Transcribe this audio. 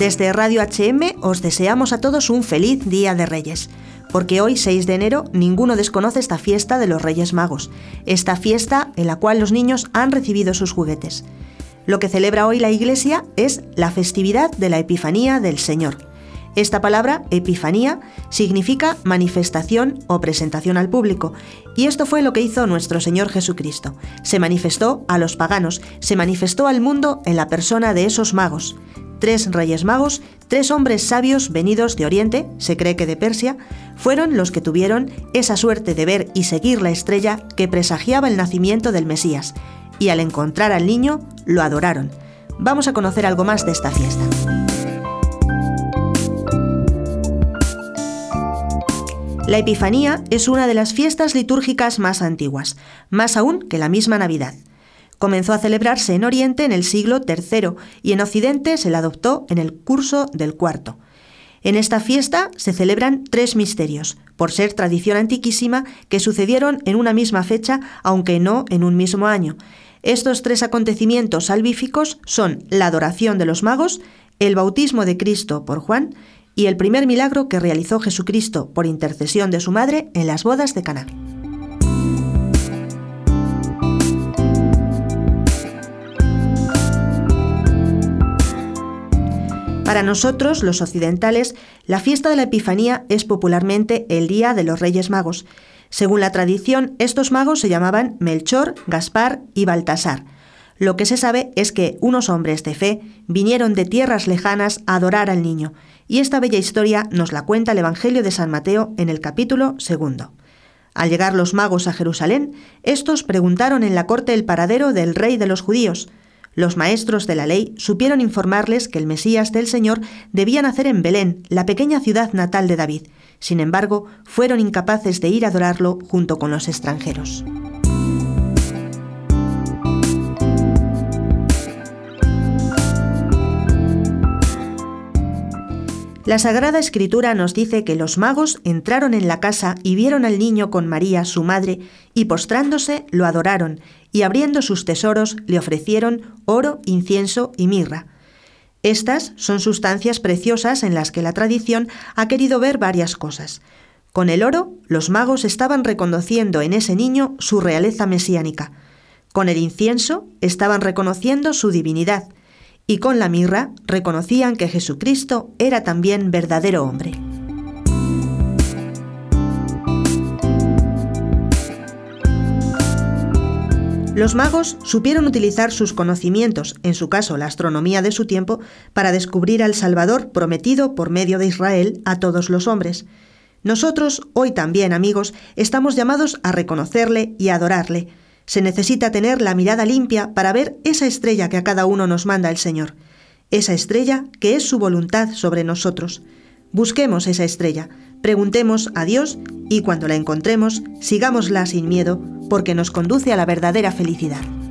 Desde Radio HM os deseamos a todos un feliz Día de Reyes, porque hoy, 6 de enero, ninguno desconoce esta fiesta de los Reyes Magos, esta fiesta en la cual los niños han recibido sus juguetes. Lo que celebra hoy la Iglesia es la festividad de la Epifanía del Señor. Esta palabra, Epifanía, significa manifestación o presentación al público, y esto fue lo que hizo nuestro Señor Jesucristo. Se manifestó a los paganos, se manifestó al mundo en la persona de esos magos. 3 reyes magos, 3 hombres sabios venidos de Oriente, se cree que de Persia, fueron los que tuvieron esa suerte de ver y seguir la estrella que presagiaba el nacimiento del Mesías, y al encontrar al niño, lo adoraron. Vamos a conocer algo más de esta fiesta. La Epifanía es una de las fiestas litúrgicas más antiguas, más aún que la misma Navidad. Comenzó a celebrarse en Oriente en el siglo III y en Occidente se la adoptó en el curso del IV. En esta fiesta se celebran 3 misterios, por ser tradición antiquísima, que sucedieron en una misma fecha, aunque no en un mismo año. Estos 3 acontecimientos salvíficos son la adoración de los magos, el bautismo de Cristo por Juan y el primer milagro que realizó Jesucristo por intercesión de su madre en las bodas de Caná. Para nosotros, los occidentales, la fiesta de la Epifanía es popularmente el Día de los Reyes Magos. Según la tradición, estos magos se llamaban Melchor, Gaspar y Baltasar. Lo que se sabe es que unos hombres de fe vinieron de tierras lejanas a adorar al niño, y esta bella historia nos la cuenta el Evangelio de San Mateo en el capítulo 2. Al llegar los magos a Jerusalén, estos preguntaron en la corte el paradero del rey de los judíos. Los maestros de la ley supieron informarles que el Mesías del Señor debía nacer en Belén, la pequeña ciudad natal de David. Sin embargo, fueron incapaces de ir a adorarlo junto con los extranjeros. La Sagrada Escritura nos dice que los magos entraron en la casa y vieron al niño con María, su madre, y postrándose lo adoraron, y abriendo sus tesoros le ofrecieron oro, incienso y mirra. Estas son sustancias preciosas en las que la tradición ha querido ver varias cosas. Con el oro, los magos estaban reconociendo en ese niño su realeza mesiánica. Con el incienso, estaban reconociendo su divinidad. Y con la mirra reconocían que Jesucristo era también verdadero hombre. Los magos supieron utilizar sus conocimientos, en su caso la astronomía de su tiempo, para descubrir al Salvador prometido por medio de Israel a todos los hombres. Nosotros, hoy también, amigos, estamos llamados a reconocerle y adorarle. Se necesita tener la mirada limpia para ver esa estrella que a cada uno nos manda el Señor. Esa estrella que es su voluntad sobre nosotros. Busquemos esa estrella, preguntemos a Dios y cuando la encontremos, sigámosla sin miedo, porque nos conduce a la verdadera felicidad.